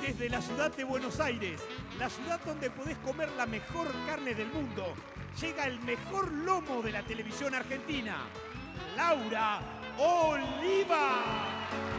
Desde la ciudad de Buenos Aires, la ciudad donde podés comer la mejor carne del mundo, llega el mejor lomo de la televisión argentina, Laura Oliva.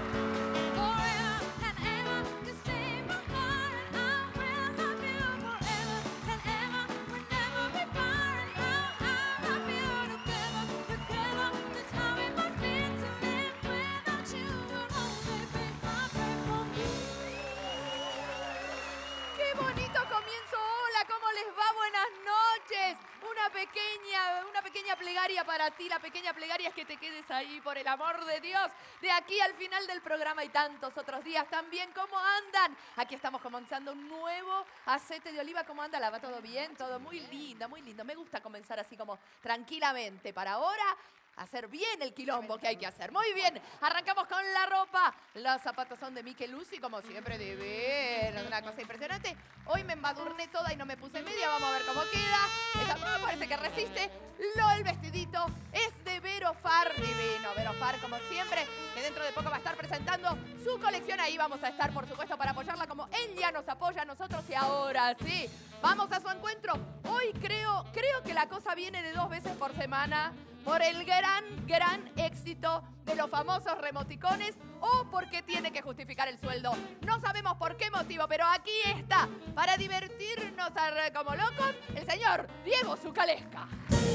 Una pequeña plegaria para ti. La pequeña plegaria es que te quedes ahí, por el amor de Dios. De aquí al final del programa y tantos otros días también. ¿Cómo andan? Aquí estamos comenzando un nuevo aceite de oliva. ¿Cómo anda? ¿La va todo bien? Todo muy lindo, muy lindo. Me gusta comenzar así como tranquilamente. Para ahora, hacer bien el quilombo que hay que hacer. Muy bien, arrancamos con la ropa. Los zapatos son de Micheluzzi, como siempre, divino. Una cosa impresionante. Hoy me embadurné toda y no me puse media. Vamos a ver cómo queda. Esta parece que resiste. El vestidito es de Vero Far, divino. Vero Far, como siempre, que dentro de poco va a estar presentando su colección. Ahí vamos a estar, por supuesto, para apoyarla como ella nos apoya a nosotros. Y ahora sí, vamos a su encuentro. Hoy creo que la cosa viene de 2 veces por semana. Por el gran éxito de los famosos remoticones o porque tiene que justificar el sueldo. No sabemos por qué motivo, pero aquí está, para divertirnos como locos, el señor Diego Zucalesca.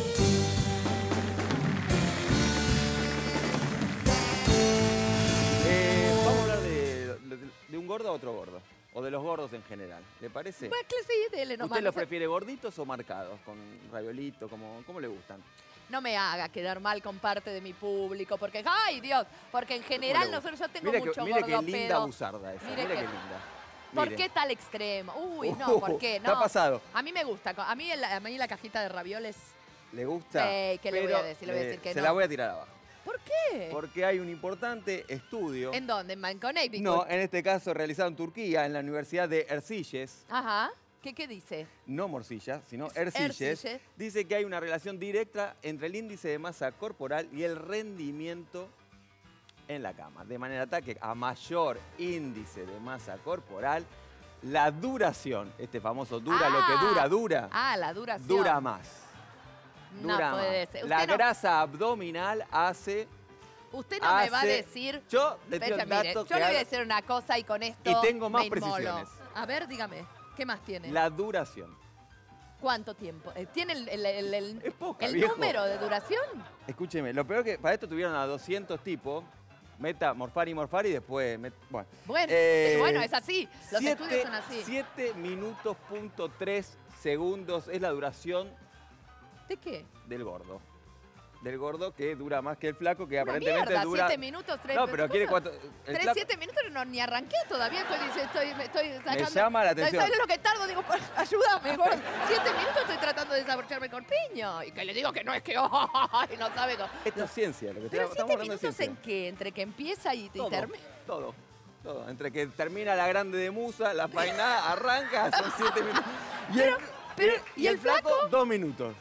Vamos a hablar de un gordo a otro gordo. O de los gordos en general, ¿le parece? Pues sí, dele nomás. ¿Usted los prefiere gorditos o marcados? ¿Con raviolito? ¿Cómo le gustan? No me haga quedar mal con parte de mi público, porque, ¡ay, Dios! Porque en general yo tengo mucho mire gordo qué linda pedo. Buzarda esa, mire qué linda. ¿Por qué tal extremo? Uy, no, ¿por qué? No. ¿Qué ha pasado? A mí me gusta. A mí la cajita de ravioles... ¿Le gusta? ¿Qué le voy a decir? Le voy a decir que se no. la voy a tirar abajo. ¿Por qué? Porque hay un importante estudio. ¿En dónde? ¿En Connecticut? No, en este caso realizado en Turquía, en la Universidad de Erciyes. Ajá. ¿Qué dice? No Morcilla, sino Erciyes. Dice que hay una relación directa entre el índice de masa corporal y el rendimiento en la cama. De manera tal que a mayor índice de masa corporal, la duración, este famoso dura lo que dura. Ah, la duración. Dura más. No puede ser. La grasa abdominal hace... Usted no me va a decir... Yo le tiro un dato yo le voy a decir una cosa y con esto y tengo más me inmolo. precisiones. A ver, dígame. ¿Qué más tiene? La duración. ¿Cuánto tiempo? ¿Tiene es poca, el viejo. número de duración? Escúcheme, lo peor que para esto tuvieron a 200 tipos. Morfar y después... Bueno, es así. Los estudios son así. 7 minutos, punto 3 segundos es la duración... ¿De qué? Del gordo. Del gordo que dura más que el flaco, que una aparentemente mierda, dura... 7 minutos, 3... No, pero quiere 4... 7 minutos no, ni arranqué todavía, estoy sacando... Me llama la atención. ¿Sabes lo que tardo? Digo, ayúdame, gordo. 7 minutos estoy tratando de desabrocharme el corpiño. Y que le digo que no es que... ¡ay, no sabe! Esto es ciencia, lo que ¿Pero estamos 7 hablando de minutos ciencia. en qué? ¿Entre que empieza y termina? Todo. Entre que termina la grande de Musa, la fainada, arranca, son 7 minutos. ¿Y el flaco? 2 minutos.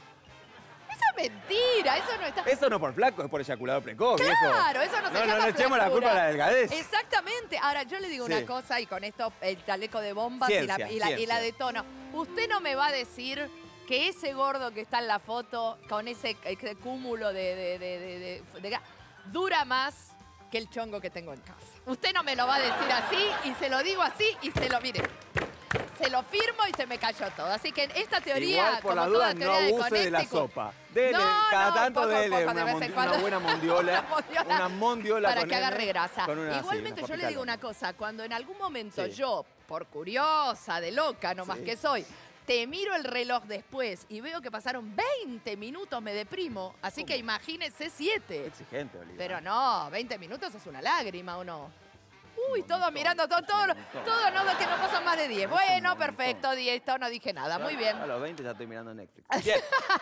Mentira, eso no está... Eso no es por flaco, es por eyaculado precoz, claro, viejo. Eso no se llama No echemos la culpa a la delgadez. Exactamente. Ahora, yo le digo una cosa y con esto el chaleco de bombas y la de tono. Usted no me va a decir que ese gordo que está en la foto con ese cúmulo de dura más que el chongo que tengo en casa. Usted no me lo va a decir así y se lo digo así y se lo firmo y se me cayó todo. Así que esta teoría, igual, por como la toda duda, teoría no abuse de la sopa. Dele, No, cada no, tanto poco, dele poco, de vez en cuando. una buena mondiola. Una mondiola para con que agarre grasa. Una, Igualmente, una yo le digo una cosa. Cuando en algún momento Sí. yo, por curiosa, de loca nomás Sí. que soy, te miro el reloj después y veo que pasaron 20 minutos, me deprimo. Así que imagínese 7. Exigente, Olivia. Pero no, 20 minutos es una lágrima, ¿o no? Uy, todos mirando, todo no, que no pasan más de 10. Bueno, perfecto, 10, no dije nada, muy bien. A los 20 ya estoy mirando Netflix. Bien.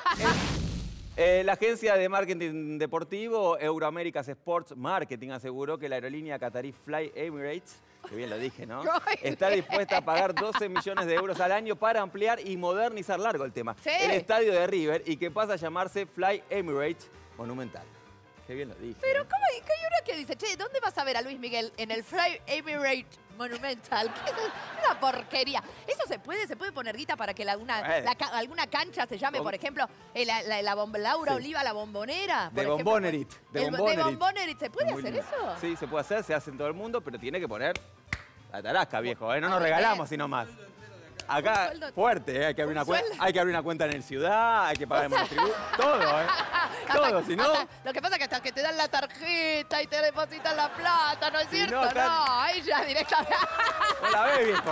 La agencia de marketing deportivo Euroamerica's Sports Marketing aseguró que la aerolínea qatarí Fly Emirates, que bien lo dije, ¿no? Está dispuesta a pagar 12 millones de euros al año para ampliar y modernizar, largo el tema, Sí. el estadio de River y que pasa a llamarse Fly Emirates Monumental. Qué bien lo dije. Pero, ¿cómo? ¿Hay uno que dice, che, ¿dónde vas a ver a Luis Miguel? En el Fly Emirates Monumental. ¿Qué es una porquería? ¿Eso se puede? ¿Se puede poner guita para que alguna cancha se llame, por ejemplo, Laura Oliva la Bombonera? De Bombonerit. De Bombonerit. ¿Se puede hacer eso? Sí, se puede hacer, se hace en todo el mundo, pero tiene que poner la tarasca, viejo. No nos regalamos sino más. Acá, fuerte, hay que abrir una cuenta en el Ciudad, hay que pagar el monotributo, todo, todo, si no... Lo que pasa es que hasta que te dan la tarjeta y te depositan la plata, ¿no es cierto? No, ahí ya directamente... No la ves, viejo,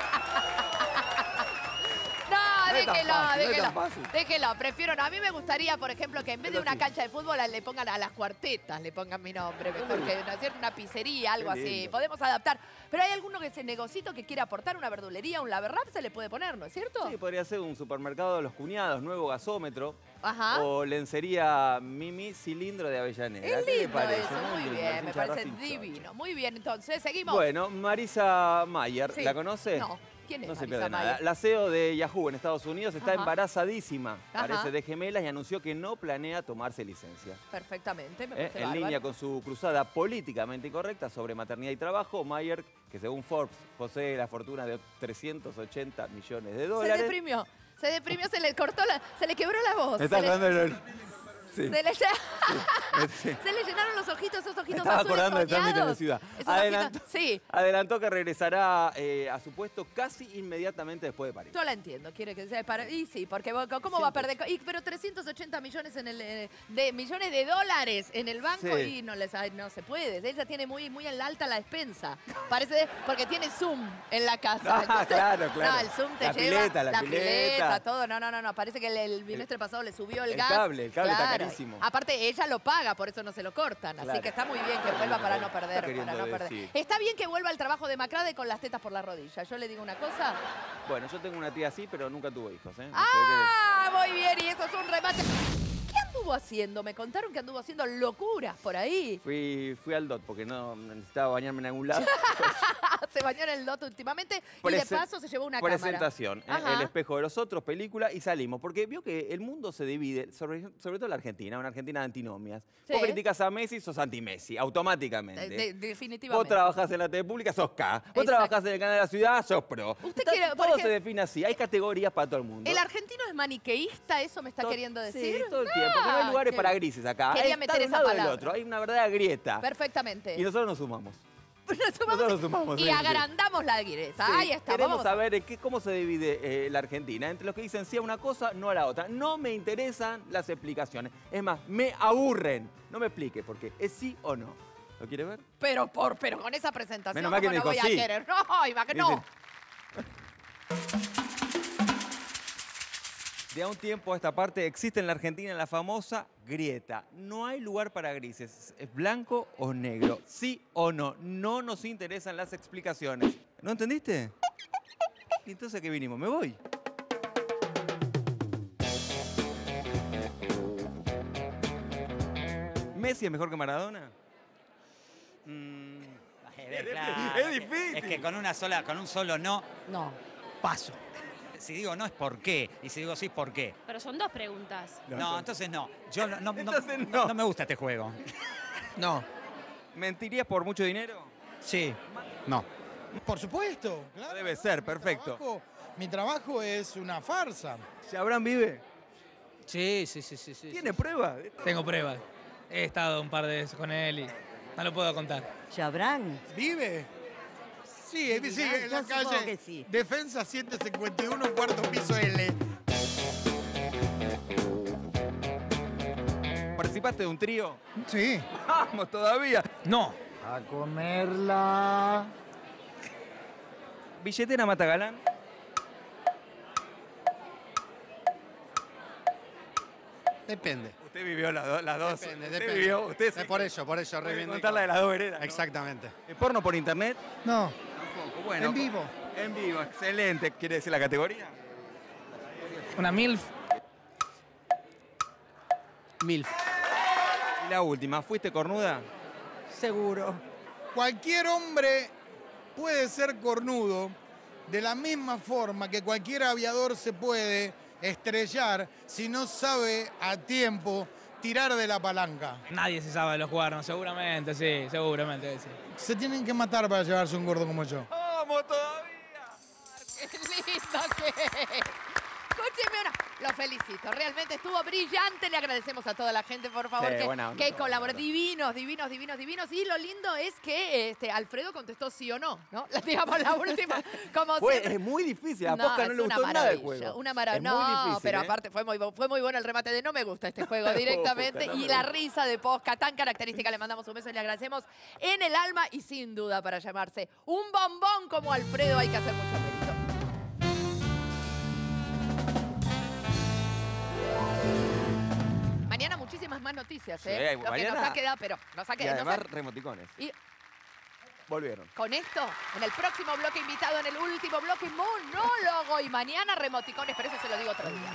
Déjelo, prefiero no. A mí me gustaría, por ejemplo, que en vez de una cancha de fútbol le pongan a las cuartetas, le pongan mi nombre, mejor que una pizzería, algo así. Podemos adaptar. Pero hay alguno que ese negocito que quiere aportar, una verdulería, un laverrap, se le puede poner, ¿no es cierto? Sí, podría ser un supermercado de los cuñados, nuevo gasómetro. Ajá. O lencería Mimi Cilindro de Avellaneda. Es lindo eso, muy bien, me parece divino. Muy bien, entonces, seguimos. Bueno, Marisa Mayer, Sí. ¿la conoce? No. ¿Quién es No se Marisa pierde nada. Mayer? La CEO de Yahoo en Estados Unidos está Ajá. embarazadísima, Ajá. parece de gemelas, y anunció que no planea tomarse licencia. Perfectamente, me parece En bárbaro. línea con su cruzada políticamente incorrecta sobre maternidad y trabajo, Mayer, que según Forbes posee la fortuna de 380 millones de Se dólares. deprimió, se le cortó se le quebró la voz. Está acordando el... Sí. Se le, Sí. se le llenaron los ojitos, esos ojitos Estaba azules acordando del trámite en la soñados. ciudad. Esos ojitos- sí, Adelantó que regresará a su puesto casi inmediatamente después de París. yo la entiendo, quiere que sea para... Y sí, porque ¿cómo va a perder? Pero 380 millones millones de dólares en el banco Sí. y no se puede. Ella tiene muy en la alta la despensa. Parece, porque tiene Zoom en la casa. Ah, claro. No, el Zoom te La lleva pileta, la pileta. todo. No. Parece que el bimestre pasado le subió el el gas. cable está Claro. carísimo. Aparte, ella lo paga, por eso no se lo cortan. Así Claro. que está muy bien que vuelva para no perder. queriendo decir? Está bien que vuelva el trabajo de Macrade con las tetas por la rodilla. Yo le digo una cosa. Bueno, yo tengo una tía así, pero nunca tuvo hijos, ¿eh? ¡Ah! Muy bien, y eso es un remate. ¿Qué anduvo haciendo? Me contaron que anduvo haciendo locuras por ahí. Fui al DOT porque no necesitaba bañarme en algún lado. Se bañó en el loto últimamente y de paso se llevó una Presentación, cámara. El espejo de los otros, película, y salimos. Porque vio que el mundo se divide, sobre todo la Argentina, una Argentina de antinomias. Sí. Vos criticas a Messi, sos anti-Messi, automáticamente. Definitivamente. Vos trabajás en la TV pública, sos K. Vos trabajás en el canal de la ciudad, sos pro. Todo se define así. Hay categorías para todo el mundo. ¿El argentino es maniqueísta? ¿Eso me está queriendo decir? Sí, todo el tiempo. Porque no hay lugares para grises acá. Quería Está meter de un esa lado del palabra. otro. Hay una verdadera grieta. Perfectamente. Y nosotros nos sumamos. Nosotros nos sumamos, y sí. agrandamos la grieta. Sí, Ahí está. Queremos Vamos a saber cómo se divide la Argentina. Entre los que dicen sí a una cosa, no a la otra. No me interesan las explicaciones. Es más, me aburren. No me explique por qué. ¿Es sí o no? ¿Lo quiere ver? Pero con esa presentación, Menos mal que ¿cómo me no voy dijo a sí. querer? No. De a un tiempo a esta parte existe en la Argentina la famosa grieta. No hay lugar para grises. ¿Es blanco o negro? ¿Sí o no? No nos interesan las explicaciones. ¿No entendiste? ¿Y entonces a qué vinimos? ¿Me voy? ¿Messi es mejor que Maradona? Claro, es difícil. Es que con un solo no, No. paso. Si digo no es por qué, y si digo sí, ¿por qué? Pero son dos preguntas. No, entonces no. Yo Entonces no. no me gusta este juego. No, ¿Mentirías por mucho dinero? sí. No. Por supuesto, claro. Debe ser, perfecto. Mi trabajo es una farsa. ¿Abraham vive? Sí. ¿Tiene pruebas? Tengo pruebas. He estado un par de veces con él y no lo puedo contar. ¿Chabrán? ¿Vive? Sí, Sí, sigue en la yo supongo calle. que sí. Defensa 151, cuarto piso L. ¿Participaste de un trío? Sí. ¡Vamos todavía! No. A comerla. ¿Billetera mata galán? Depende. Usted vivió las dos. Depende, Usted depende. vivió, usted sí. Por eso Puede reivindico. contar la de las dos veredas, ¿no? Exactamente. ¿Porno por internet? No, Tampoco. Bueno. en vivo. En vivo, excelente. ¿Quiere decir la categoría? Una MILF. MILF. Y la última, ¿fuiste cornuda? Seguro. Cualquier hombre puede ser cornudo de la misma forma que cualquier aviador se puede estrellar si no sabe a tiempo tirar de la palanca. Nadie se sabe de los cuernos, seguramente, sí, seguramente, sí. Se tienen que matar para llevarse un gordo como yo. ¡Vamos todavía! ¡Qué lindo que es! Escúcheme una. Lo felicito. Realmente estuvo brillante. Le agradecemos a toda la gente, por favor, Sí, buena onda, que buena colaboró. onda. Divinos. Y lo lindo es que Alfredo contestó sí o no, ¿no? Digamos, la última. Como siempre. Es muy difícil. A Posca no es le una gustó nada el maravilla, juego. una maravilla. Es muy No, difícil, pero ¿eh? aparte fue muy bueno el remate de no me gusta este juego directamente. Posca, no Y me la gusta. risa de Posca, tan característica, le mandamos un beso y le agradecemos en el alma y sin duda para llamarse un bombón como Alfredo hay que hacer mucho mérito. Mañana muchísimas más noticias, Sí, ¿eh? Lo que mañana- nos ha quedado, pero nos ha Y quedado. además, remoticones. Y Volvieron. con esto, en el próximo bloque invitado, en el último bloque, monólogo. Y mañana remoticones, pero eso se lo digo otro día.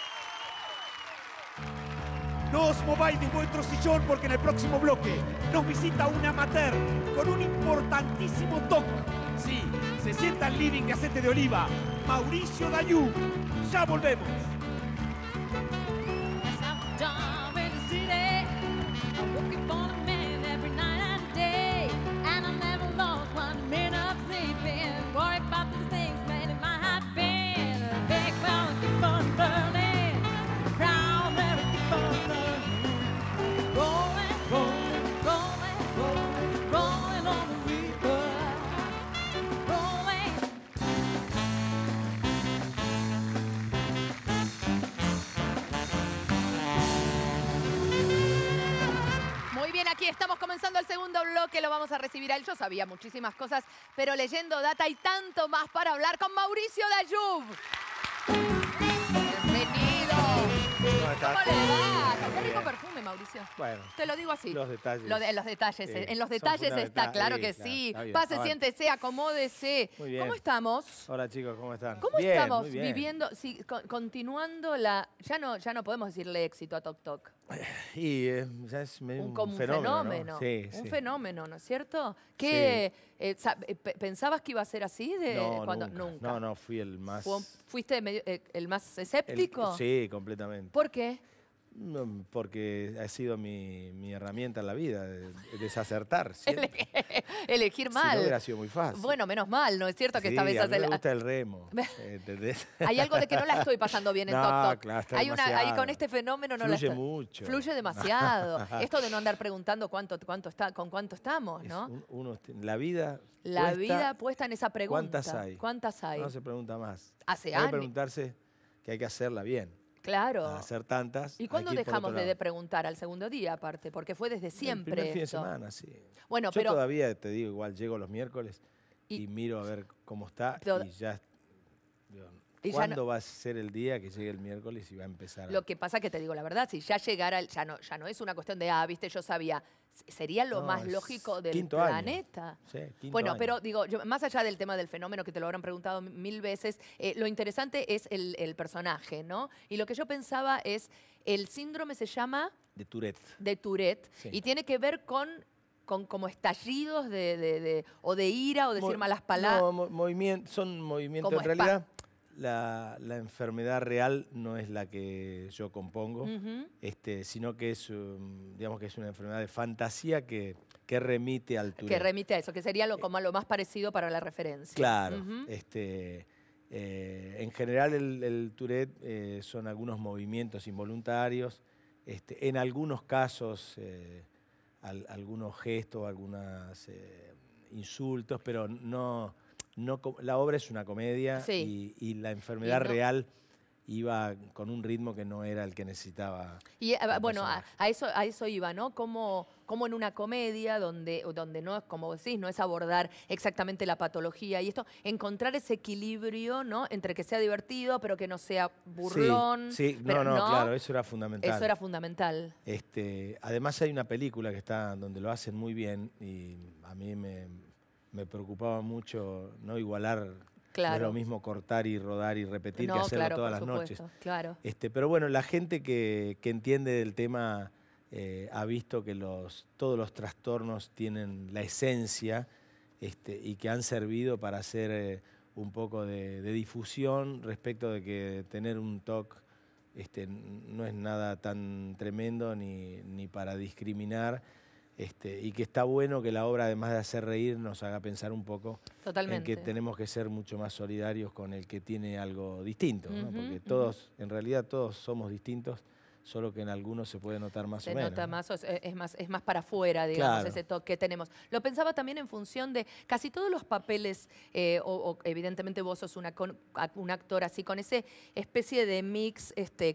No os mováis de vuestro sillón porque en el próximo bloque nos visita un amateur con un importantísimo toque. Sí, se sienta al living de Aceite de Oliva, Mauricio Dayú. Ya volvemos. Muy bien, aquí estamos comenzando el segundo bloque, lo vamos a recibir a él. Yo sabía muchísimas cosas, pero leyendo data hay tanto más para hablar con Mauricio Dayú. Bienvenido. ¿Cómo estás? ¿Cómo le va? Muy Qué rico bien. perfume, Mauricio. Bueno, Te lo digo así. los detalles. Los detalles. Sí, En los son detalles está, fundamentales. claro que Claro, sí. está bien, Pase, está bien. siéntese, acomódese. Muy bien. ¿Cómo estamos? Hola chicos, ¿cómo están? ¿Cómo Bien, estamos muy bien. viviendo, sí, continuando la... Ya no podemos decirle éxito a Tok Tok. Y ya es medio Como un fenómeno, ¿no? Sí, Un sí. fenómeno, ¿no es cierto? ¿Qué, ¿Pensabas que iba a ser así? No, Nunca. No, fui el más... ¿Fuiste el más escéptico? Sí, completamente. ¿Por qué? No, porque ha sido mi herramienta en la vida, desacertar. siempre. Elegir Si mal. no hubiera sido muy fácil. Bueno, menos mal, ¿no es cierto que Sí, esta vez a mí me hace gusta el remo, ¿entendés? Hay algo de que no la estoy pasando bien en No, Tok Tok. claro, está Ahí demasiado. con este fenómeno no la Fluye estoy... mucho. Fluye demasiado. Esto de no andar preguntando con cuánto estamos, Es ¿no? la vida La puesta, vida puesta en esa pregunta. ¿cuántas hay? ¿Cuántas hay? No se pregunta más. Hace Hay que años. preguntarse que hay que hacerla bien. Claro. Para hacer tantas. ¿Y hay cuándo que ir por dejamos otro de lado. preguntar? Al segundo día, aparte, porque fue desde siempre. El primer fin de esto. semana, sí. Bueno, Yo pero todavía, te digo, igual llego los miércoles Y- y miro a ver cómo está Pero- y ya... digo, Y ya ¿cuándo va a ser el día que llegue el miércoles y va a empezar? lo que pasa que te digo la verdad, si ya llegara, ya no es una cuestión de, viste, yo sabía, sería lo No, más es lógico del quinto año. planeta. Sí, quinto Bueno, año. pero digo, más allá del tema del fenómeno que te lo habrán preguntado mil veces, lo interesante es el personaje, ¿no? Y lo que yo pensaba es, el síndrome se llama De Tourette. de Tourette Sí. y tiene que ver con como estallidos o de ira o decir Mo- malas palabras. No, son movimientos. Como En realidad, la enfermedad real no es la que yo compongo, Ujú. sino que es, digamos que es una enfermedad de fantasía que remite al Tourette. Que remite a eso, que sería como lo más parecido para la referencia. Claro. Ujú. En general el Tourette son algunos movimientos involuntarios, en algunos casos algunos gestos, algunos insultos, pero la obra es una comedia Sí. y la enfermedad Y no- real iba con un ritmo que no era el que necesitaba. Y el bueno, personaje. a eso iba, ¿no? Como en una comedia donde no es, como decís, no es abordar exactamente la patología y esto, encontrar ese equilibrio, ¿no? Entre que sea divertido, pero que no sea burlón. Sí, pero claro, eso era fundamental. Eso era fundamental. Además hay una película que está donde lo hacen muy bien y a mí me preocupaba mucho no igualar. Claro. No es lo mismo cortar y rodar y repetir que No, hacerlo claro, todas por las noches. supuesto, claro. Pero bueno, la gente que entiende del tema ha visto que todos los trastornos tienen la esencia y que han servido para hacer un poco de difusión respecto de que tener un TOC no es nada tan tremendo ni para discriminar. Y que está bueno que la obra, además de hacer reír, nos haga pensar un poco en que tenemos que ser mucho más solidarios con el que tiene algo distinto, ¿no? Porque todos, en realidad todos somos distintos, solo que en algunos se puede notar más o menos. Se nota más, es más para afuera, digamos, ese toque que tenemos. Lo pensaba también en función de casi todos los papeles, o evidentemente vos sos un actor así, con esa especie de mix,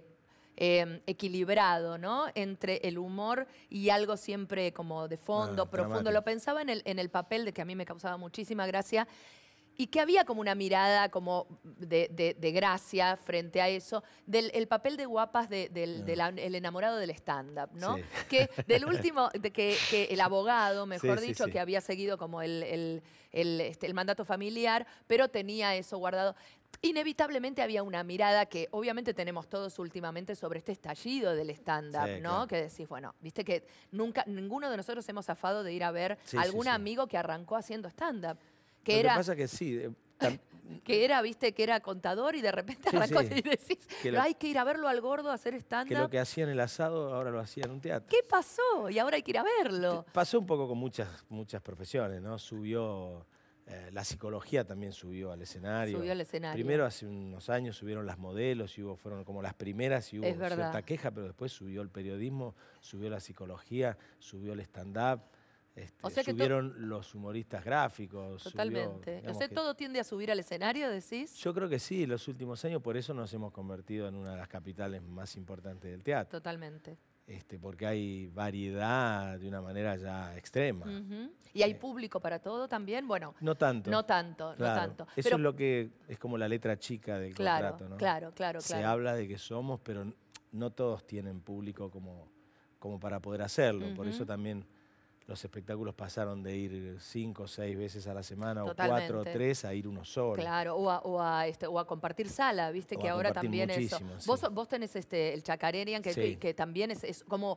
equilibrado, ¿no? Entre el humor y algo siempre como de fondo, profundo. Dramático. Lo pensaba en el papel de que a mí me causaba muchísima gracia y que había como una mirada como de gracia frente a eso, el papel de Guapas el enamorado del stand-up, ¿no? Sí. Que del último, que el abogado, mejor Sí, dicho, sí. que había seguido como el mandato familiar, pero tenía eso guardado. Inevitablemente había una mirada que obviamente tenemos todos últimamente sobre este estallido del stand-up, Sí, ¿no? claro. Que decís, bueno, viste que ninguno de nosotros hemos zafado de ir a ver Sí, a algún sí, sí. amigo que arrancó haciendo stand-up. Lo que pasa que sí. Que era, viste, que era contador y de repente Sí, arrancó sí. y decís, Que hay que ir a verlo al gordo a hacer Que lo stand-up. que hacía en el asado ahora lo hacía en un teatro. ¿Qué pasó? Y ahora hay que ir a verlo. Pasó un poco con muchas profesiones, ¿no? Subió, la psicología también subió al escenario. Subió al escenario. Primero, hace unos años, subieron las modelos y fueron como las primeras y hubo Es verdad. cierta queja, pero después subió el periodismo, subió la psicología, subió el stand-up, O sea que subieron los humoristas gráficos. Totalmente. Digamos O sea, que- todo tiende a subir al escenario, decís. Yo creo que sí, los últimos años, por eso nos hemos convertido en una de las capitales más importantes del teatro. Totalmente. Porque hay variedad de una manera ya extrema. Ujú. ¿Y hay público para todo también? Bueno, No tanto. no tanto, Claro. no tanto. Eso Pero, es lo que es como la letra chica del claro, contrato, ¿no? claro. Se habla de que somos, pero no todos tienen público como para poder hacerlo. Por eso también los espectáculos pasaron de ir 5 o 6 veces a la semana, Totalmente. o 4 o 3, a ir uno solo. Claro, o a compartir sala, viste O que a ahora compartir también muchísimo, eso. sí. Vos tenés el Chacarerian, Sí. que también es como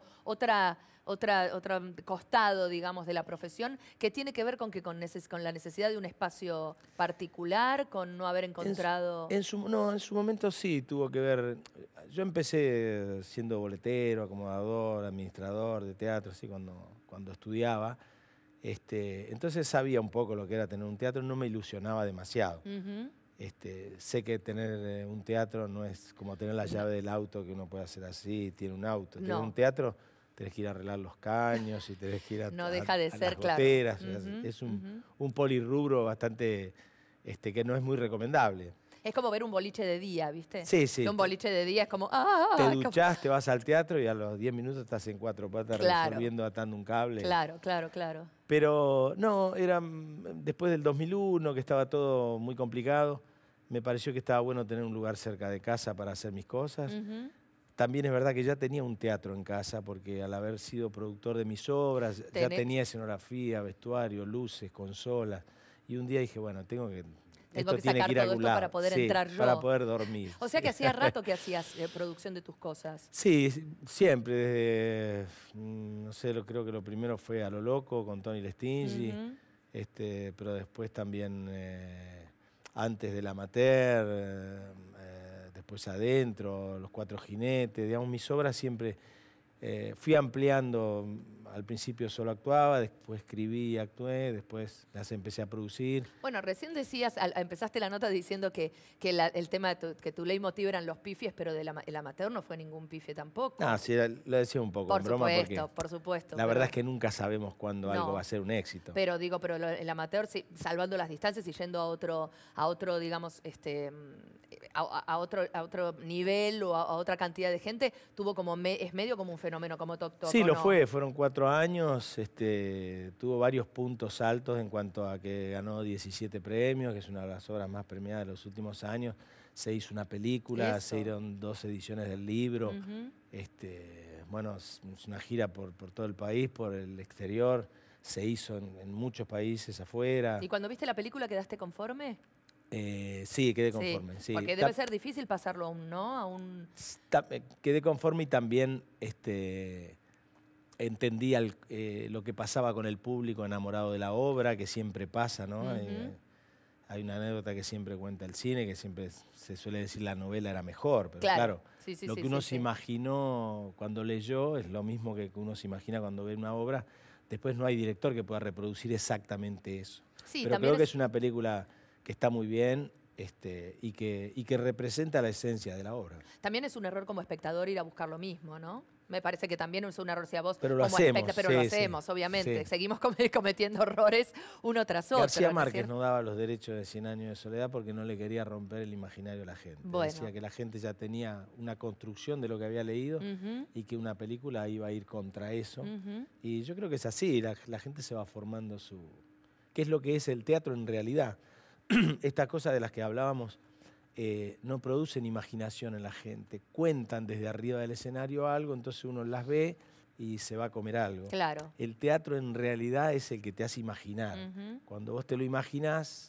otro costado, digamos, de la profesión, que tiene que ver con la necesidad de un espacio particular, con no haber encontrado... En su momento sí, tuvo que ver. Yo empecé siendo boletero, acomodador, administrador de teatro, así cuando estudiaba. Entonces sabía un poco lo que era tener un teatro, no me ilusionaba demasiado. Ujú. Sé que tener un teatro no es como tener la llave del auto, que uno puede hacer así, tiene un auto. Tener No. un teatro, tenés que ir a arreglar los caños y tenés que ir No deja de a ser, las claro. goteras. Ujú, Es un polirrubro bastante que no es muy recomendable. Es como ver un boliche de día, ¿viste? Sí, sí. Que un boliche de día es como... Te como- duchás, te vas al teatro y a los 10 minutos estás en 4 patas Claro. resolviendo, atando un cable. Claro. Pero no, era después del 2001, que estaba todo muy complicado, me pareció que estaba bueno tener un lugar cerca de casa para hacer mis cosas. Ujú. También es verdad que ya tenía un teatro en casa, porque al haber sido productor de mis obras, ya tenía escenografía, vestuario, luces, consolas. Y un día dije, bueno, tengo que que tiene sacar ir a todo algún esto lado. para poder Sí, entrar yo. para poder dormir. O sea que hacía rato que hacías producción de tus cosas. Sí, siempre, desde, no sé, creo que lo primero fue A lo Loco con Tony Lestingi, Ujú. pero después también antes del Amateur, después Adentro, Los Cuatro Jinetes, digamos, mis obras siempre fui ampliando. Al principio solo actuaba, después escribí y actué, después las empecé a producir. Bueno, recién decías, empezaste la nota diciendo que el tema de que tu leitmotiv eran los pifies, pero el amateur no fue ningún pifie tampoco. Ah, sí, lo decía un poco por en broma supuesto, porque por supuesto. la verdad es que nunca sabemos cuándo algo No. va a ser un éxito. Pero digo, el amateur, sí, salvando las distancias y yendo a otro, digamos, a otro nivel o a otra cantidad de gente, tuvo como es medio como un fenómeno como Toc Toc. Sí, ¿o lo no? fue, fueron 4 años, tuvo varios puntos altos en cuanto a que ganó 17 premios, que es una de las obras más premiadas de los últimos años. Se hizo una película, Eso. se dieron 2 ediciones del libro. Ujú. Bueno, es una gira por todo el país, por el exterior. Se hizo en muchos países afuera. ¿Y cuando viste la película quedaste conforme? Sí, quedé conforme. Sí. Porque debe ser difícil pasarlo a un no, Quedé conforme y también entendí lo que pasaba con el público enamorado de la obra, que siempre pasa, ¿no? Ujú. hay una anécdota que siempre cuenta el cine, que siempre se suele decir la novela era mejor, pero claro, lo que uno se imaginó cuando leyó es lo mismo que uno se imagina cuando ve una obra. Después no hay director que pueda reproducir exactamente eso. Pero creo que es una película que está muy bien y que representa la esencia de la obra. También es un error como espectador ir a buscar lo mismo, ¿no? Me parece que también es un error si a vos pero lo hacemos, pero lo hacemos, obviamente. Seguimos cometiendo errores uno tras otro. García Márquez no daba los derechos de 100 años de soledad porque no le quería romper el imaginario a la gente. Decía que la gente ya tenía una construcción de lo que había leído y que una película iba a ir contra eso. Y yo creo que es así, la gente se va formando ¿qué es lo que es el teatro en realidad? Estas cosas de las que hablábamos no producen imaginación en la gente, cuentan desde arriba del escenario algo, entonces uno las ve y se va a comer algo. Claro. El teatro en realidad es el que te hace imaginar. Cuando vos te lo imaginás,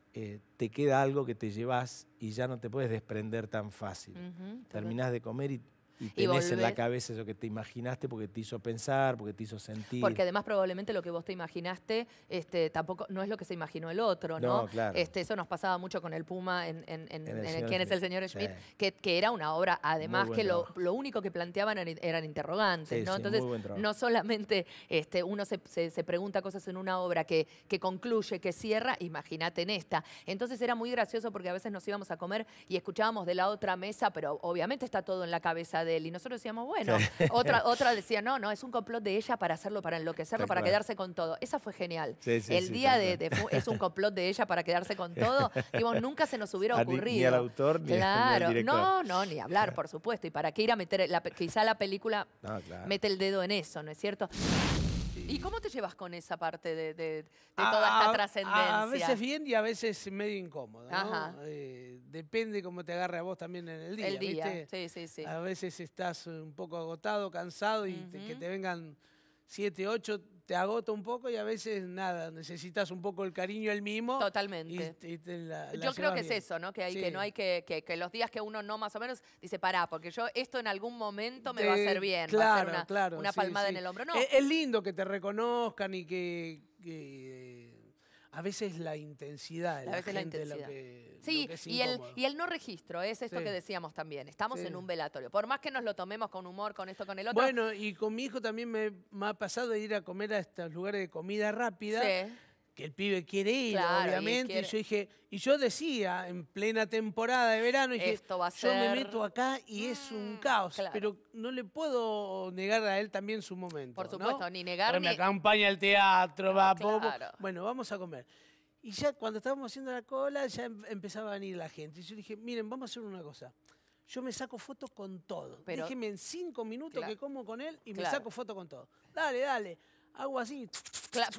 te queda algo que te llevas y ya no te puedes desprender tan fácil. Terminás de comer y tenés en la cabeza eso que te imaginaste porque te hizo pensar, porque te hizo sentir. Porque además probablemente lo que vos te imaginaste tampoco no es lo que se imaginó el otro, ¿no? No, claro. Eso nos pasaba mucho con el Puma en ¿Quién es el señor Schmidt? Que era una obra, además que lo único que planteaban eran interrogantes, ¿no? Entonces, no solamente uno se pregunta cosas en una obra que concluye, que cierra, imagínate en esta. Entonces era muy gracioso porque a veces nos íbamos a comer y escuchábamos de la otra mesa, pero obviamente está todo en la cabeza de él. Y nosotros decíamos, bueno, otra decía, no, es un complot de ella para hacerlo, para enloquecerlo, para quedarse con todo. Esa fue genial. El día es un complot de ella para quedarse con todo. Digo, nunca se nos hubiera ocurrido. Ni al autor, ni al director. No, ni hablar, por supuesto. Y para qué ir a meter, quizá la película mete el dedo en eso, ¿no es cierto? ¿Y cómo te llevas con esa parte de toda esta trascendencia? A veces bien y a veces medio incómodo, ¿no? Depende cómo te agarre a vos también en el día. ¿Viste? Sí. A veces estás un poco agotado, cansado y que te vengan 7, 8 te agota un poco y a veces nada, necesitas un poco el cariño el mimo. Totalmente. Yo creo que es eso, ¿no? Que no hay que los días que uno no más o menos dice, pará, porque esto en algún momento me va a hacer bien. Claro, va a ser una palmada en el hombro. No. Es lindo que te reconozcan y que a veces la intensidad de la gente lo que es incómodo. y el no registro, es esto que decíamos también. Estamos en un velatorio. Por más que nos lo tomemos con humor, con esto, con el otro. Bueno, y con mi hijo también me ha pasado de ir a comer a estos lugares de comida rápida. Que el pibe quiere ir, obviamente. Y yo decía, en plena temporada de verano, esto va a yo me meto acá y es un caos. Pero no le puedo negar a él también su momento. Por supuesto, ¿no? ni negar porque ni... me acompaña al teatro, Bueno, vamos a comer. Y ya cuando estábamos haciendo la cola, ya empezaba a venir la gente. Y yo dije, miren, vamos a hacer una cosa. Yo me saco fotos con todo. Déjeme en 5 minutos que como con él y me saco fotos con todo. Dale. Hago así. Claro,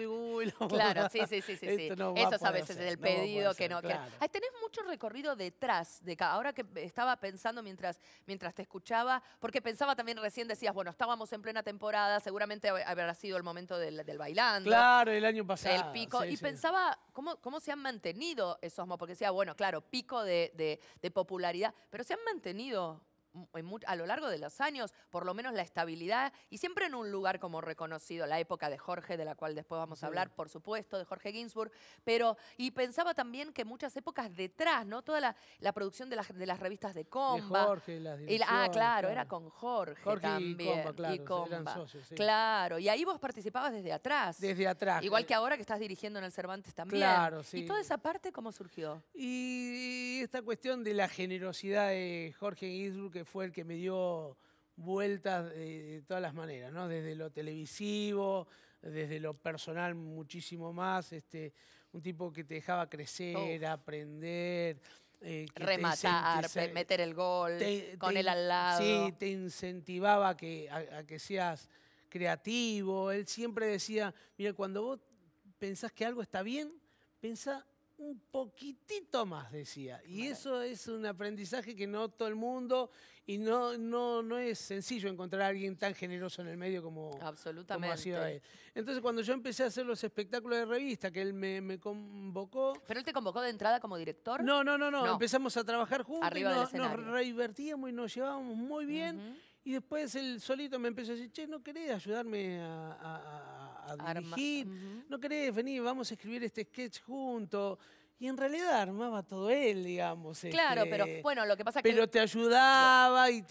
sí. No eso es a veces el pedido que no. Claro. Tenés mucho recorrido detrás de cada. Ahora que estaba pensando mientras te escuchaba, porque pensaba también recién, decías, bueno, estábamos en plena temporada, seguramente habrá sido el momento del bailando. Claro, el año pasado. El pico. Y pensaba cómo se han mantenido esos, porque decía, bueno, claro, pico de popularidad, pero se han mantenido a lo largo de los años, por lo menos la estabilidad, y siempre en un lugar como reconocido, la época de Jorge, de la cual después vamos a hablar, por supuesto, de Jorge Ginsburg, y pensaba también que muchas épocas detrás, ¿no? Toda la producción de las revistas de Comba. De Jorge, las direcciones. Claro, era con Jorge también. Y Comba, eran socios, Claro, y ahí vos participabas desde atrás. Desde atrás. Igual que ahora que estás dirigiendo en el Cervantes también. Claro, sí. ¿Y toda esa parte cómo surgió? Y esta cuestión de la generosidad de Jorge Ginsburg, que fue el que me dio vueltas de todas las maneras, ¿no? Desde lo televisivo, desde lo personal muchísimo más, un tipo que te dejaba crecer, aprender, rematar, meter el gol, con él al lado. Sí, te incentivaba a que seas creativo. Él siempre decía, mira, cuando vos pensás que algo está bien, pensá un poquitito más, decía. Y eso es un aprendizaje que no todo el mundo, y no es sencillo encontrar a alguien tan generoso en el medio como ha sido él. Entonces, cuando yo empecé a hacer los espectáculos de revista, que él me convocó... ¿Pero él te convocó de entrada como director? No. Empezamos a trabajar juntos, arriba del escenario. Nos divertíamos y nos llevábamos muy bien. Y después él solito me empezó a decir, che, ¿no querés ayudarme a dirigir? ¿No querés venir? Vamos a escribir este sketch juntos. Y en realidad armaba todo él, digamos. Claro, pero bueno, lo que pasa es que... Pero te ayudaba y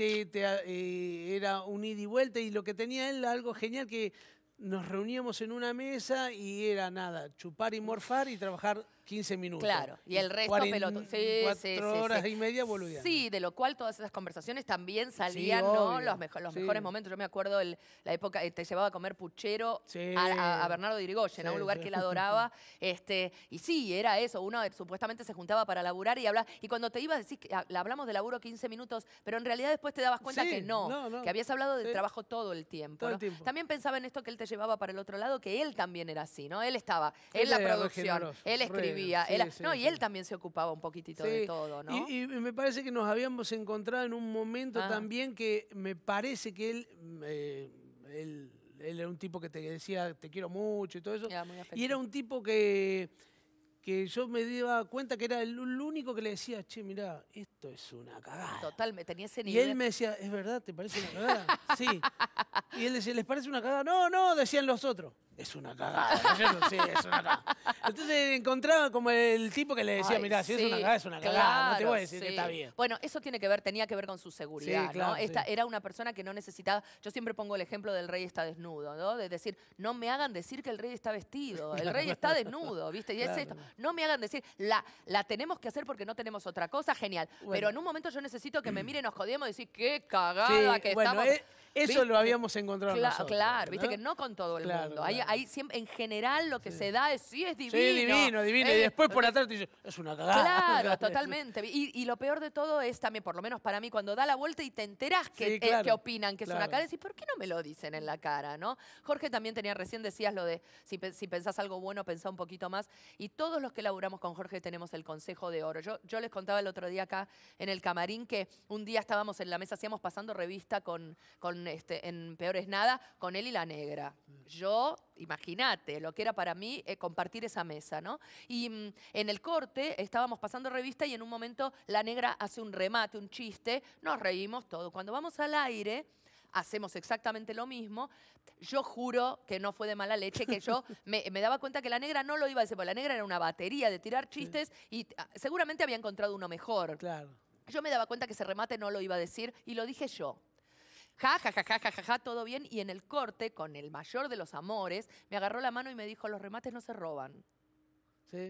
era un ida y vuelta. Y lo que tenía él, algo genial, que nos reuníamos en una mesa y era nada, chupar y morfar y trabajar 15 minutos. Claro, y el resto pelotón. Sí, 4 horas y media boludeando. Sí, de lo cual todas esas conversaciones también salían, ¿no? Los mejores momentos. Yo me acuerdo la época, te llevaba a comer puchero a Bernardo de Irigoyen, a un lugar que él adoraba. Y sí, era eso. Uno supuestamente se juntaba para laburar y hablaba. Y cuando te ibas a decir, hablamos de laburo 15 minutos, pero en realidad después te dabas cuenta que no, que habías hablado de trabajo todo el tiempo. Todo el tiempo. También pensaba en esto que él te llevaba para el otro lado, que él también era así, ¿no? Él estaba en la producción, él escribía. Y él también se ocupaba un poquitito de todo, ¿no? Y me parece que nos habíamos encontrado en un momento también que me parece que él era un tipo que te decía te quiero mucho y todo eso. Y era un tipo que yo me daba cuenta que era el único que le decía, che, mirá, esto es una cagada. Totalmente, tenía ese nivel. Y él me decía, ¿es verdad? ¿Te parece una cagada? Sí. Y él decía, ¿les parece una cagada? No, decían los otros. Es una cagada. Sí, es una cagada. Entonces encontraba como el tipo que le decía, mirá, si es una cagada, es una cagada. Claro, no te voy a decir que está bien. Bueno, eso tenía que ver con su seguridad, claro, ¿no? Era una persona que no necesitaba... Yo siempre pongo el ejemplo del rey está desnudo, ¿no? De decir, no me hagan decir que el rey está vestido. El rey está desnudo, ¿viste? Y es esto. No me hagan decir, la tenemos que hacer porque no tenemos otra cosa, genial. Bueno. Pero en un momento yo necesito que me miren, nos jodemos y decir, qué cagada que estamos... Eso ¿viste? lo habíamos encontrado nosotros. Claro, ¿no? viste que no con todo el mundo. Claro. Hay siempre, en general lo que se da es divino. Sí, divino. Y después por atrás te dice, es una cagada. Claro, totalmente. Y lo peor de todo es también, por lo menos para mí, cuando da la vuelta y te enterás que opinan que es una cagada, decís, ¿por qué no me lo dicen en la cara, no? Jorge también recién decías lo de, si pensás algo bueno, pensá un poquito más. Y todos los que laburamos con Jorge tenemos el consejo de oro. Yo les contaba el otro día acá en el camarín que un día estábamos en la mesa, hacíamos pasando revista en Peores Nada, con él y la negra. Yo, imagínate, lo que era para mí compartir esa mesa, ¿no? Y en el corte estábamos pasando revista y en un momento la negra hace un remate, un chiste, nos reímos todo. Cuando vamos al aire, hacemos exactamente lo mismo. Yo juro que no fue de mala leche, que yo me daba cuenta que la negra no lo iba a decir, porque la negra era una batería de tirar chistes y seguramente había encontrado uno mejor. Claro. Yo me daba cuenta que ese remate no lo iba a decir y lo dije yo. Todo bien. Y en el corte, con el mayor de los amores, me agarró la mano y me dijo, los remates no se roban. Sí.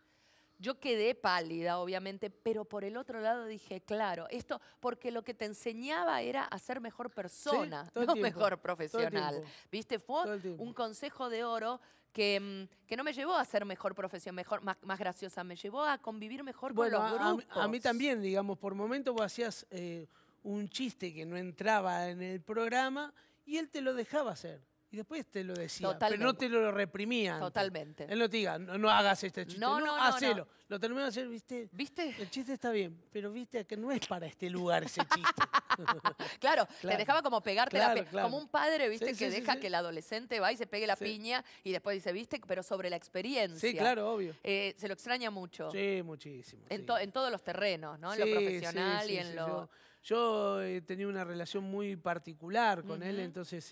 Yo quedé pálida, obviamente, pero por el otro lado dije, claro, esto, porque lo que te enseñaba era a ser mejor persona, no mejor profesional. ¿Viste? Fue un consejo de oro que no me llevó a ser mejor profesión, más graciosa, me llevó a convivir mejor con los grupos. A mí también, digamos, por momentos vos hacías un chiste que no entraba en el programa y él te lo dejaba hacer. Y después te lo decía, Totalmente. pero no te lo reprimía. Totalmente. Él no te diga, no hagas este chiste, no, hacelo. No. Lo terminó de hacer, ¿viste? El chiste está bien, pero viste que no es para este lugar ese chiste. Claro, te dejaba como pegarte como un padre, ¿viste? Que deja que el adolescente va y se pegue la piña y después dice, ¿viste? Pero sobre la experiencia. Sí, claro, obvio. Se lo extraña mucho. Sí, muchísimo. En todos los terrenos, ¿no? En lo profesional y en lo... Yo he tenido una relación muy particular con él, entonces,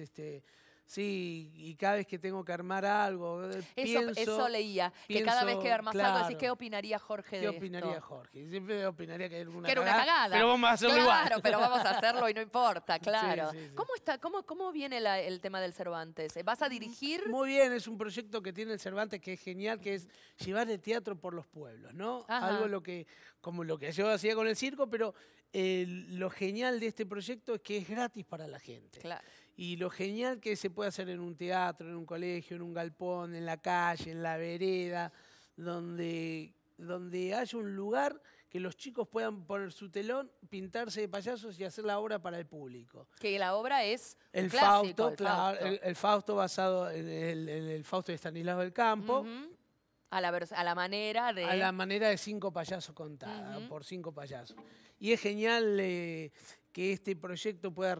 sí, y cada vez que tengo que armar algo, eso leía, que cada vez que armas algo decís, ¿qué opinaría Jorge de esto? ¿Qué opinaría Jorge? Y siempre opinaría que era una cagada. Pero vamos a hacerlo igual. Claro, pero vamos a hacerlo y no importa, claro. Sí. ¿Cómo viene el tema del Cervantes? ¿Vas a dirigir? Muy bien, es un proyecto que tiene el Cervantes que es genial, que es llevar el teatro por los pueblos, ¿no? Ajá. Algo como lo que yo hacía con el circo, pero lo genial de este proyecto es que es gratis para la gente. Claro. Y lo genial que se puede hacer en un teatro, en un colegio, en un galpón, en la calle, en la vereda, donde haya un lugar que los chicos puedan poner su telón, pintarse de payasos y hacer la obra para el público. Que la obra es el clásico, Fausto, claro, el Fausto basado en el Fausto de Estanislao del Campo. A la manera de... A la manera de 5 payasos contada, por 5 payasos. Y es genial que este proyecto pueda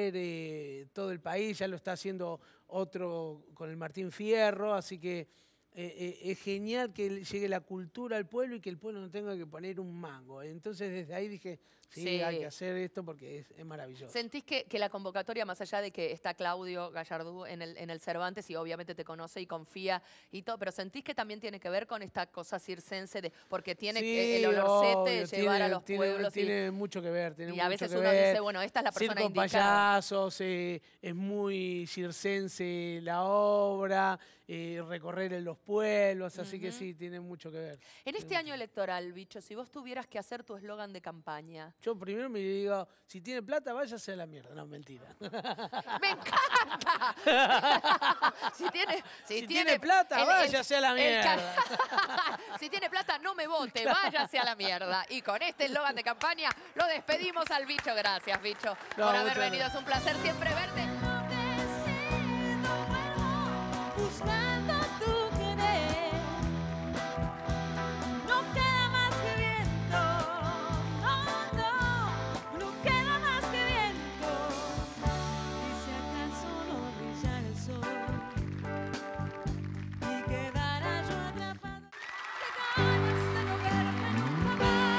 recorrer todo el país, ya lo está haciendo otro con el Martín Fierro, así que es genial que llegue la cultura al pueblo y que el pueblo no tenga que poner un mango. Entonces desde ahí dije, sí, hay que hacer esto porque es maravilloso. ¿Sentís que la convocatoria, más allá de que está Claudio Gallardú en el Cervantes y obviamente te conoce y confía y todo, pero sentís que también tiene que ver con esta cosa circense de, porque tiene el olorcete de llevar a los pueblos? Tiene mucho que ver. Y a veces uno dice, bueno, esta es la persona Circo indicada. payasos, es muy circense la obra, recorrer en los pueblos, así que sí, tiene mucho que ver. En este año electoral, Bicho, si vos tuvieras que hacer tu eslogan de campaña. Yo primero me digo, si tiene plata, váyase a la mierda. No, mentira. ¡Me encanta! si tiene plata, váyase a la mierda. Si tiene plata, no me vote, váyase a la mierda. Y con este eslogan de campaña lo despedimos al Bicho. Gracias, Bicho, por haber venido. Es un placer siempre verte. Buscando tu querer, no queda más que viento, no queda más que viento. Y si acaso no brilla el sol y quedara yo atrapado, qué ganas de no verte nunca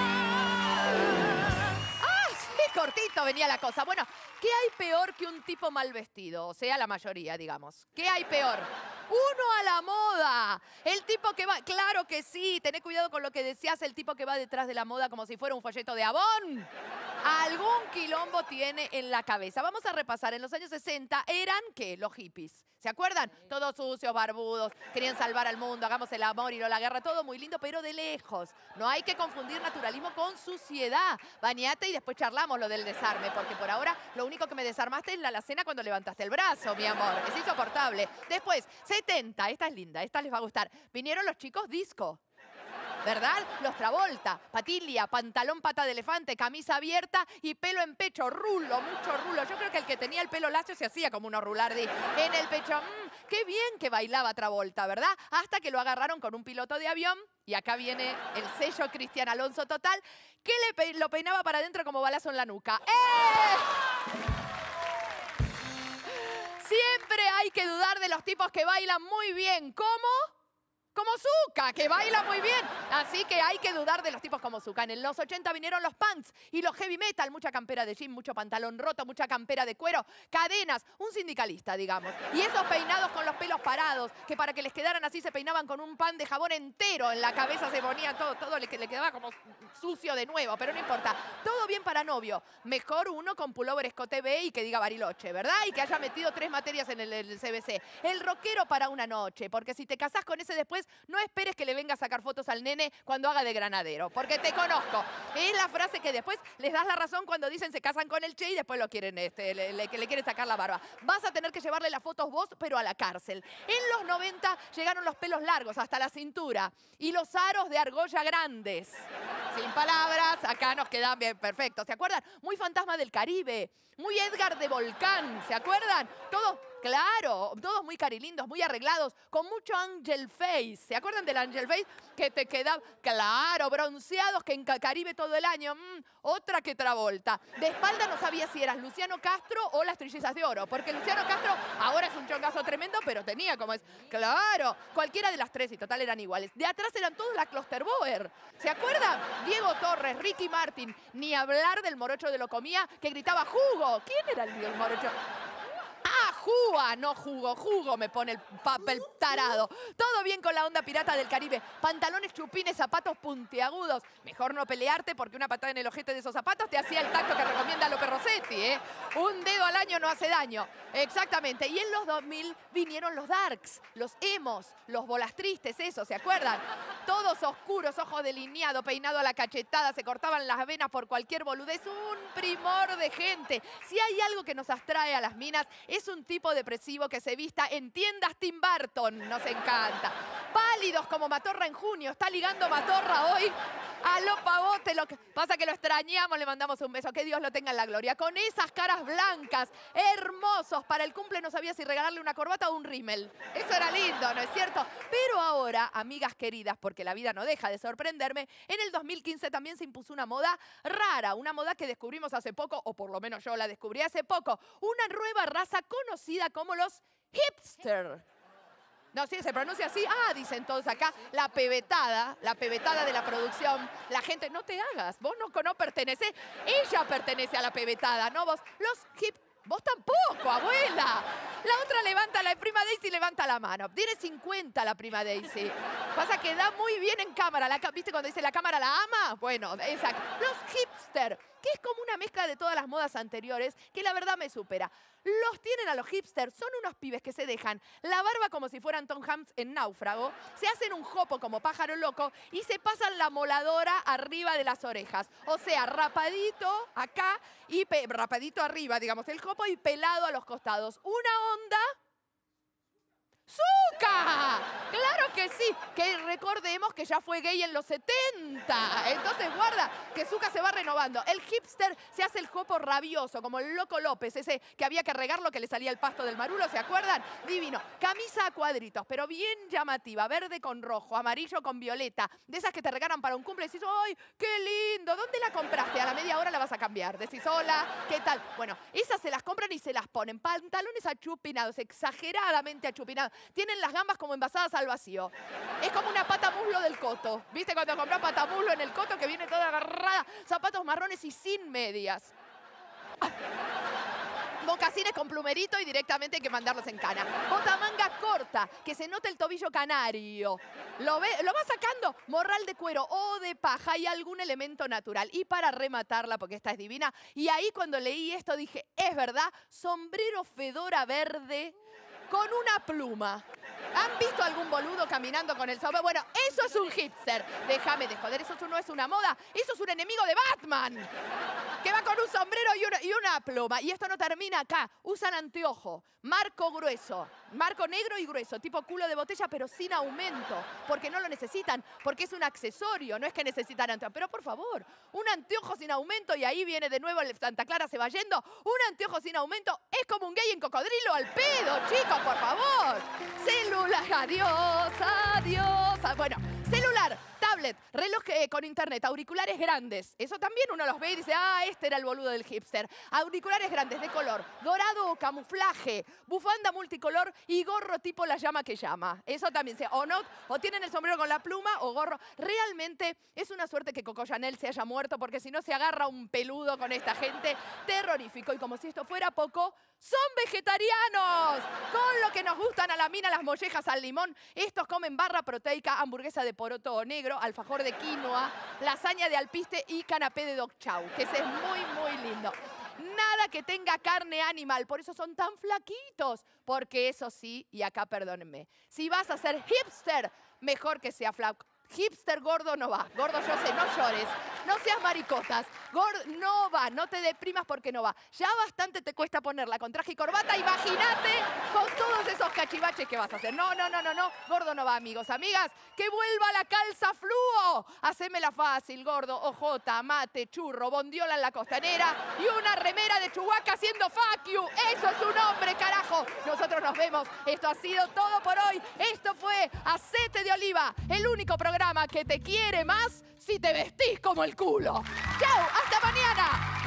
más. ¡Ah, sí! Cortito venía la cosa. Bueno, ¿qué hay peor que un tipo mal vestido? O sea, la mayoría, digamos. ¿Qué hay peor? Uno a la moda. El tipo que va... Claro que sí. Tené cuidado con lo que decías. El tipo que va detrás de la moda como si fuera un folleto de Avon. Algún quilombo tiene en la cabeza. Vamos a repasar. En los años 60 eran, ¿qué? Los hippies. ¿Se acuerdan? Todos sucios, barbudos, querían salvar al mundo, hagamos el amor y no la guerra, todo muy lindo, pero de lejos. No hay que confundir naturalismo con suciedad. Bañate y después charlamos lo del desarme, porque por ahora lo único que me desarmaste es la alacena cuando levantaste el brazo, mi amor. Es insoportable. Después, 70, esta es linda, esta les va a gustar. Vinieron los chicos disco. ¿Verdad? Los Travolta, patillia, pantalón pata de elefante, camisa abierta y pelo en pecho, rulo, mucho rulo. Yo creo que el que tenía el pelo lacio se hacía como unos rulardi en el pecho. Qué bien que bailaba Travolta, ¿verdad? Hasta que lo agarraron con un piloto de avión, y acá viene el sello Cristian Alonso total, que lo peinaba para adentro como balazo en la nuca. Siempre hay que dudar de los tipos que bailan muy bien. ¿Cómo? Como Zucca, que baila muy bien. Así que hay que dudar de los tipos como Zucca. En los 80 vinieron los punks y los heavy metal. Mucha campera de jean, mucho pantalón roto, mucha campera de cuero, cadenas. Un sindicalista, digamos. Y esos peinados con los pelos parados, que para que les quedaran así se peinaban con un pan de jabón entero. En la cabeza se ponía todo le quedaba como sucio de nuevo, pero no importa. Todo bien para novio. Mejor uno con pullover escote B y que diga Bariloche, ¿verdad? Y que haya metido 3 materias en el CBC. El rockero para una noche, porque si te casás con ese después, no esperes que le venga a sacar fotos al nene cuando haga de granadero, porque te conozco. Es la frase que después les das la razón cuando dicen se casan con el Che y después lo quieren, le quieren sacar la barba. Vas a tener que llevarle las fotos vos, pero a la cárcel. En los 90 llegaron los pelos largos hasta la cintura y los aros de argolla grandes. Sin palabras, acá nos quedan bien perfectos. ¿Se acuerdan? Muy Fantasma del Caribe, muy Edgar de Volcán, ¿se acuerdan? Todo... Claro, todos muy carilindos, muy arreglados, con mucho angel face. ¿Se acuerdan del angel face? Que te quedaba, claro, bronceados, que en Caribe todo el año. Otra que Travolta. De espalda no sabía si eras Luciano Castro o las Trillizas de Oro, porque Luciano Castro ahora es un chongazo tremendo, pero tenía como es. Claro, cualquiera de las tres y total eran iguales. De atrás eran todos la Klosterboer. ¿Se acuerdan? Diego Torres, Ricky Martin, ni hablar del morocho de Locomía que gritaba ¡Jugo! ¿Quién era el morocho? ¡Ah, Juga! No jugo, me pone el papel tarado. Todo bien con la onda pirata del Caribe. Pantalones chupines, zapatos puntiagudos. Mejor no pelearte porque una patada en el ojete de esos zapatos te hacía el tacto que recomienda López Rossetti, ¿eh? Un dedo al año no hace daño. Exactamente. Y en los 2000 vinieron los darks, los emos, los bolas tristes, eso, ¿se acuerdan? Todos oscuros, ojos delineados, peinado a la cachetada, se cortaban las venas por cualquier boludez. Un primor de gente. Si hay algo que nos atrae a las minas, es un tipo depresivo que se vista en tiendas Tim Burton. Nos encanta. Pálidos como Matorra en junio. Está ligando Matorra hoy a lo pavote. Lo que pasa que lo extrañamos, le mandamos un beso. Que Dios lo tenga en la gloria. Con esas caras blancas, hermosos. Para el cumple no sabía si regalarle una corbata o un rímel. Eso era lindo, ¿no es cierto? Pero ahora, amigas queridas, porque la vida no deja de sorprenderme, en el 2015 también se impuso una moda rara. Una moda que descubrimos hace poco, o por lo menos yo la descubrí hace poco. Una nueva raza conocida como los hipster. No, sí, se pronuncia así. Ah, dicen todos acá. La pebetada de la producción. La gente, no te hagas. Vos no pertenecés. Ella pertenece a la pebetada, no vos. Vos tampoco, abuela. La otra la prima Daisy levanta la mano. Tiene 50 la prima Daisy. Pasa que da muy bien en cámara. ¿Viste cuando dice la cámara la ama? Bueno, exacto. Los hipster, que es como una mezcla de todas las modas anteriores, que la verdad me supera. Los tienen a los hipsters, son unos pibes que se dejan la barba como si fueran Tom Hanks en Náufrago, se hacen un jopo como pájaro loco y se pasan la moladora arriba de las orejas. O sea, rapadito acá y rapadito arriba, digamos, el jopo y pelado a los costados. Una onda... ¡Zucca! ¡Claro que sí! Que recordemos que ya fue gay en los 70. Entonces, guarda, que Zucca se va renovando. El hipster se hace el jopo rabioso, como el Loco López, ese que había que regarlo, que le salía el pasto del marulo, ¿se acuerdan? Divino. Camisa a cuadritos, pero bien llamativa, verde con rojo, amarillo con violeta, de esas que te regalan para un cumple y decís, ¡ay, qué lindo! ¿Dónde la compraste? A la media hora la vas a cambiar. Decís, hola, ¿qué tal? Bueno, esas se las compran y se las ponen. Pantalones achupinados, exageradamente achupinados. Tienen las gambas como envasadas al vacío. Es como una pata muslo del coto. ¿Viste cuando compras pata muslo en el coto que viene toda agarrada? Zapatos marrones y sin medias. Mocasines con plumerito y directamente hay que mandarlos en cana. Botamanga corta, que se note el tobillo canario. Lo va sacando, morral de cuero o de paja y algún elemento natural. Y para rematarla, porque esta es divina, y ahí cuando leí esto dije, es verdad, sombrero fedora verde con una pluma. ¿Han visto algún boludo caminando con el sombrero? Bueno, eso es un hipster. Déjame de joder, eso no es una moda. Eso es un enemigo de Batman. Que va con un sombrero y una pluma. Y esto no termina acá. Usan anteojo, marco grueso, marco negro y grueso, tipo culo de botella, pero sin aumento. Porque no lo necesitan, porque es un accesorio, no es que necesitan anteojo. Pero por favor, un anteojo sin aumento, y ahí viene de nuevo el Santa Clara se va yendo. Un anteojo sin aumento es como un gay en cocodrilo al pedo, chicos, por favor. Celular, adiós, adiós. Bueno, celular, tablet, reloj con internet, auriculares grandes. Eso también uno los ve y dice, ah, este era el boludo del hipster. Auriculares grandes de color, dorado o camuflaje, bufanda multicolor y gorro tipo la llama que llama. Eso también, o tienen el sombrero con la pluma o gorro. Realmente es una suerte que Coco Chanel se haya muerto, porque si no se agarra un peludo con esta gente. Terrorífico. Y como si esto fuera poco, son vegetarianos. Con lo que nos gustan a la mina las mollejas al limón. Estos comen barra proteica, hamburguesa de poroto negro, alfajor de quinoa, lasaña de alpiste y canapé de dog chow, que ese es muy, muy lindo. Nada que tenga carne animal, por eso son tan flaquitos. Porque eso sí, y acá perdónenme, si vas a ser hipster, mejor que sea flaco. Hipster gordo no va. Gordo yo sé, no llores. No seas maricotas. Gordo no va, no te deprimas porque no va. Ya bastante te cuesta ponerla con traje y corbata. Imagínate con todos esos cachivaches que vas a hacer. No. Gordo no va, amigos, amigas. Que vuelva la calza fluo. Hacémela fácil, gordo. Ojota, mate, churro, bondiola en la costanera y una remera de Chewbacca haciendo fuck you. Eso es un hombre, carajo. Nosotros nos vemos. Esto ha sido todo por hoy. Esto fue Aceite de Oliva, el único programa que te quiere más si te vestís como el culo. ¡Chao! ¡Hasta mañana!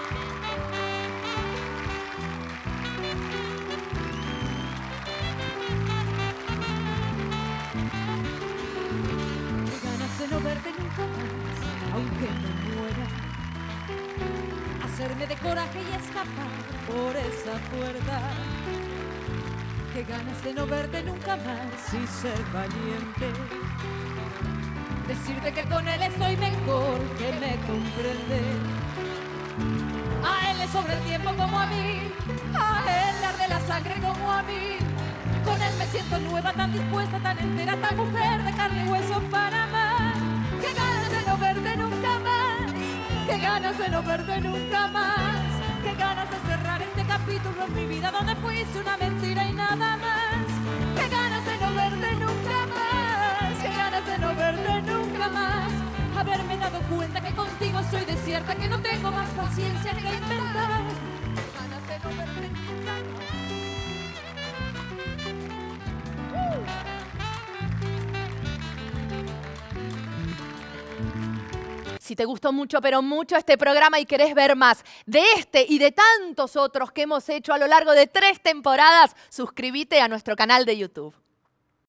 Qué ganas de no verte nunca más, aunque me muera. Hacerme de coraje y escapar por esa puerta. Qué ganas de no verte nunca más y ser valiente. Decirte que con él estoy mejor, que me comprende. A él le sobra el tiempo como a mí, a él le arde la sangre como a mí. Con él me siento nueva, tan dispuesta, tan entera, tan mujer de carne y hueso para amar. Qué ganas de no verte nunca más, qué ganas de no verte nunca más. Qué ganas de cerrar este capítulo en mi vida donde fuiste una mentira y nada más. Qué ganas de no verte nunca más, qué ganas de no verte nunca más. Haberme dado cuenta que contigo soy desierta, que no tengo más paciencia que inventar. Qué ganas de no verte nunca más. Si te gustó mucho, pero mucho este programa y querés ver más de este y de tantos otros que hemos hecho a lo largo de 3 temporadas, suscríbete a nuestro canal de YouTube.